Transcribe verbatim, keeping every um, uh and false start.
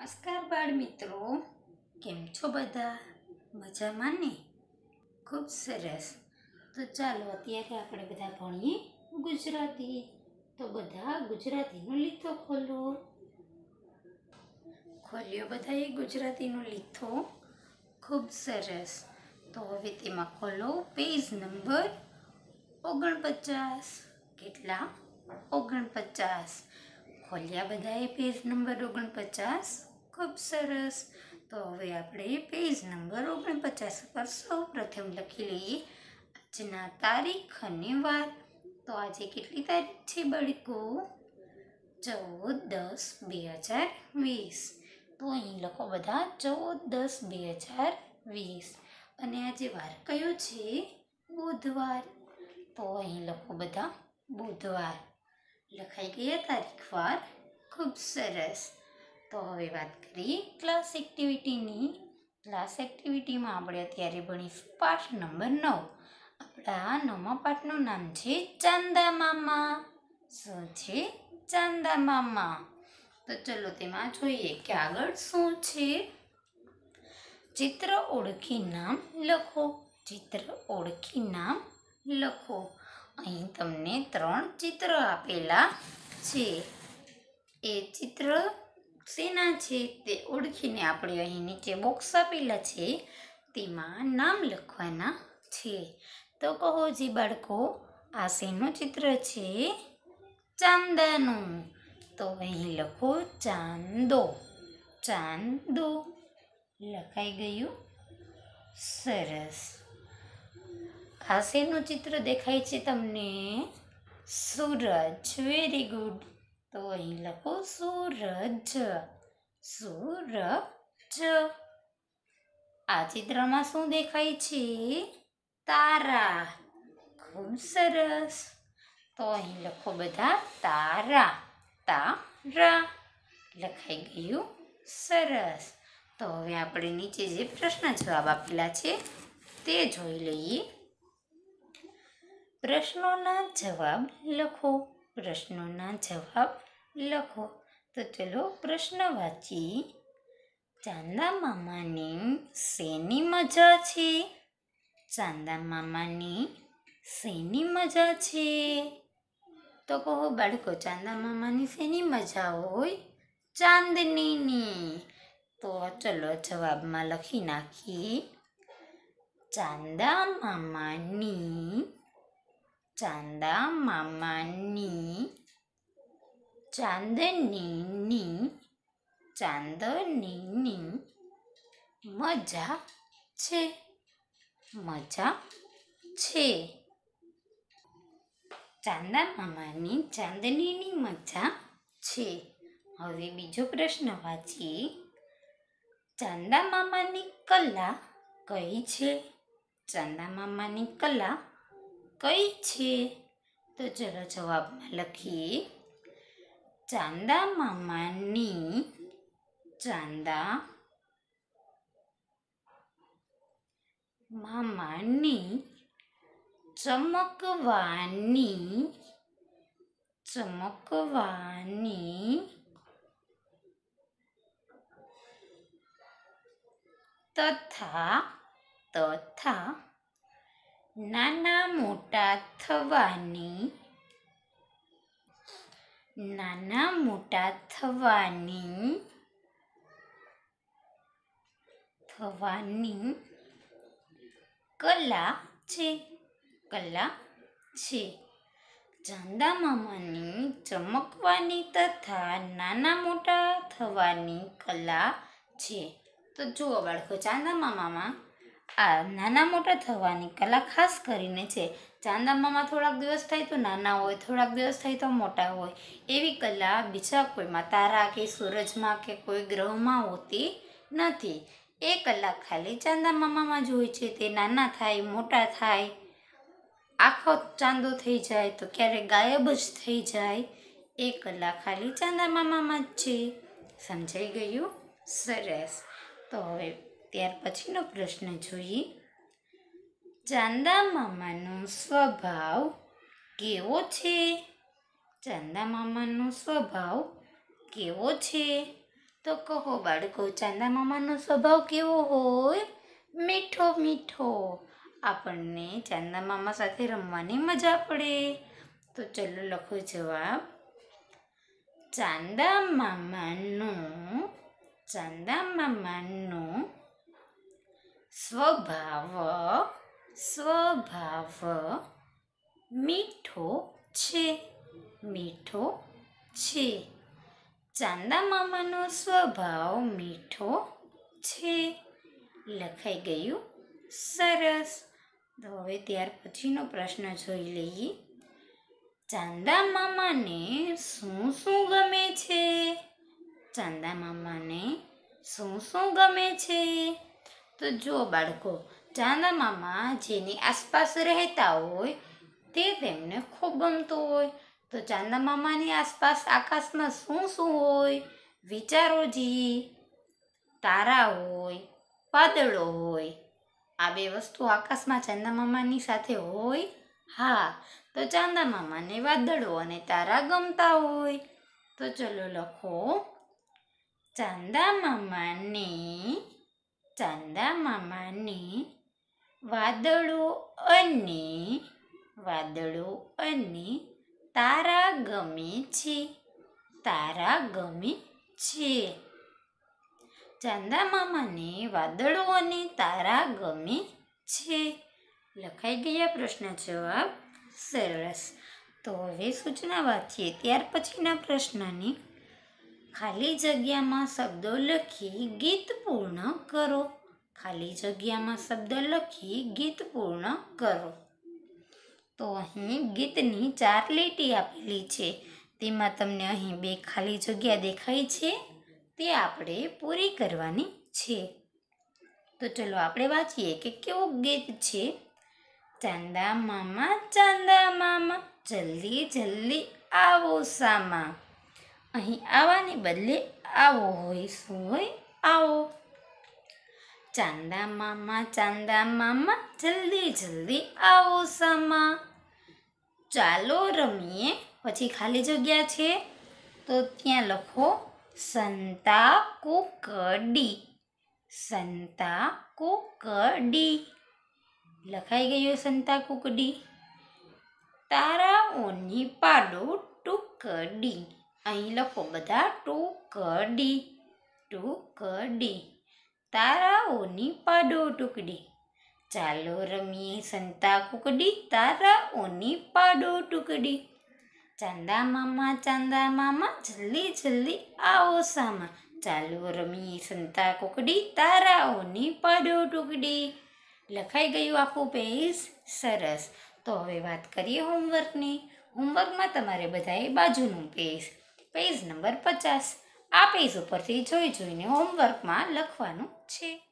નમસ્કાર બાળ મિત્રો, કેમ છો બધા? મજામાં ને? ખૂબ સરસ. તો ચાલો અત્યારે આપણે બધા ભણીએ ગુજરાતી. તો બધા ગુજરાતીનો લીથો ખોલો. ખોલ્યો બધાએ ગુજરાતીનો લીથો? ખૂબ સરસ. તો હવે તેમાં ખોલો પેજ નંબર ઓગણપચાસ. કેટલા? ઓગણપચાસ. ખોલ્યા બધાએ પેજ નંબર ઓગણપચાસ? ખૂબ સરસ. તો હવે આપણે પેજ નંબર ઓગણપચાસ પર સૌ પ્રથમ લખી લઈએ આજના તારીખ અને વાર. તો આજે કેટલી તારીખ છે બાળકો? ચૌદ દસ બે હજાર વીસ. તો અહીં લખો બધા ચૌદ દસ બે હજાર વીસ. અને આજે વાર કયો છે? બુધવાર. તો અહીં લખો બધા બુધવાર. લખાઈ ગયા તારીખ વાર? ખૂબ સરસ. તો હવે વાત કરીએ ક્લાસ એક્ટિવિટીની. ક્લાસ એક્ટિવિટીમાં આપણે અત્યારે ભણીશું પાઠ નંબર નવ. આપણા નવમા પાઠનું નામ છે ચાંદા મામા. શું છે? ચાંદા મામા. તો ચલો તેમાં જોઈએ કે આગળ શું છે. ચિત્ર ઓળખી નામ લખો. ચિત્ર ઓળખી નામ લખો. અહીં તમને ત્રણ ચિત્ર આપેલા છે. એ ચિત્ર શેના છે તે ઓળખીને આપણે અહીં નીચે બોક્સ આપેલા છે તેમાં નામ લખવાના છે. તો કહો જી બાળકો, આ શેનું ચિત્ર છે? ચાંદાનું. તો અહીં લખો ચાંદો. ચાંદો. લખાઈ ગયું? સરસ. આ શેનું ચિત્ર દેખાય છે તમને? સૂરજ. Very good. તો અહીં લખો સૂરજ. સૂરજ. આ ચિત્રમાં શું દેખાય છે? તારા. ખૂબ સરસ. તો અહીં લખો બધા તારા. તારા. લખાઈ ગયું? સરસ. તો હવે આપણે નીચે જે પ્રશ્ન જવાબ આપેલા છે તે જોઈ લઈએ. પ્રશ્નોના જવાબ લખો. પ્રશ્નોના જવાબ લખો. તો ચલો પ્રશ્ન વાંચીએ. ચાંદા મામાની શેની મજા છે? ચાંદા મામાની શેની મજા છે? તો કહો બાળકો, ચાંદા મામાની શેની મજા હોય? ચાંદનીની. તો ચલો જવાબમાં લખી નાખીએ. ચાંદા મામાની ચાંદા મામાની ચાંદનીની ચાંદનીની મજા છે. મજા છે. ચાંદા મામાની ચાંદનીની મજા છે. હવે બીજો પ્રશ્ન વાંચીએ. ચાંદા મામાની કલા કઈ છે? ચાંદા મામાની કલા કઈ છે? તો ચલો જવાબમાં લખીએ. ચાંદા મામાની ચાંદા મામાની ચમકવાની ચમકવાની તથા તથા નાના મોટા થવાની નાના મોટા થવાની થવાની કલા છે. કલા છે. ચાંદા મામાની ચમકવાની તથા નાના મોટા થવાની કલા છે. તો જુઓ બાળકો, ચાંદા મામામાં આ નાના મોટા થવાની કલા ખાસ કરીને છે. ચાંદા મામા થોડાક દિવસ થાય તો નાના હોય, થોડાક દિવસ થાય તો મોટા હોય. એવી કલા બીજા કોઈમાં, તારા કે સૂરજમાં કે કોઈ ગ્રહમાં હોતી નથી. એ કલા ખાલી ચાંદા મામામાં જ હોય છે. તે નાના થાય, મોટા થાય, આખો ચાંદો થઈ જાય તો ક્યારેક ગાયબ જ થઈ જાય. એ કલા ખાલી ચાંદા મામામાં જ છે. સમજાઈ ગયું? સરસ. તો હવે ત્યાર પછીનો પ્રશ્ન જોઈએ. ચાંદા મામાનો સ્વભાવ કેવો છે? ચાંદા મામાનો સ્વભાવ કેવો છે? તો કહો બાળકો, ચાંદા મામાનો સ્વભાવ કેવો હોય? મીઠો મીઠો. આપણને ચાંદા મામા સાથે રમવાની મજા પડે. તો ચલો લખો જવાબ. ચાંદા મામાનો ચાંદા મામાનો સ્વભાવ સ્વભાવ મીઠો છે મીઠો છે. ચાંદા મામાનો સ્વભાવ મીઠો છે. લખાઈ ગયું. સરસ. તો હવે ત્યાર પછીનો પ્રશ્ન જોઈ લઈએ. ચાંદા મામાને શું શું ગમે છે? ચાંદા મામાને શું શું ગમે છે? તો જો બાળકો, ચાંદા મામા જેની આસપાસ રહેતા હોય તે તેમને ખૂબ ગમતું હોય. તો ચાંદા મામાની આસપાસ આકાશમાં શું શું હોય? વિચારો જી. તારા હોય, વાદળો હોય. આ બે વસ્તુ આકાશમાં ચાંદા મામાની સાથે હોય. હા, તો ચાંદા મામાને વાદળો અને તારા ગમતા હોય. તો ચલો લખો. ચાંદા મામાને ચાંદા મામાને વાદળો અને વાદળો અને તારા ગમે છે તારા ગમે છે. ચાંદા મામાને વાદળો અને તારા ગમે છે. લખાઈ ગયા પ્રશ્ન જવાબ. સરસ. તો હવે સૂચના વાંચીએ ત્યાર પછીના પ્રશ્નની. ખાલી જગ્યામાં શબ્દો લખી ગીત પૂર્ણ કરો. ખાલી જગ્યામાં શબ્દ લખી ગીત પૂર્ણ કરો. તો અહીં ગીતની ચાર લીટી આપેલી છે. તેમાં તમને અહીં બે ખાલી જગ્યા દેખાય છે, તે આપણે પૂરી કરવાની છે. તો ચલો આપણે વાંચીએ કે કેવું ગીત છે. ચાંદા મામા ચાંદા મામા જલ્દી જલ્દી આવો સામા. અહીં આવાને બદલે આવો હોય. શું હોય? આવો. ચાંદા મામા ચાંદા મામા જલ્દી જલ્દી આવો સામા. ચાલો રમીએ. પછી ખાલી જગ્યા છે તો ત્યાં લખો સંતા કુકડી. સંતા કુકડી. લખાઈ ગયો સંતા કુકડી. તારાઓની પાડો ટુકડી. અહીં લખો બધા ટુકડી ટુકડી. તારાઓની પાડો ટુકડી. ચાલો રમીએ સંતા કુકડી તારાઓની પાડો ટુકડી. ચાંદા મામા ચાંદા મામા જલ્દી જલ્દી આવો સામા. ચાલો રમીએ સંતા કુકડી તારાઓની પાડો ટુકડી. લખાઈ ગયું આખું પેજ. સરસ. તો હવે વાત કરીએ હોમવર્કની. હોમવર્કમાં તમારે બધાએ બાજુનું પેજ પેજ નંબર પચાસ આ પેજ ઉપરથી જોઈ જોઈને હોમવર્કમાં લખવાનું છે.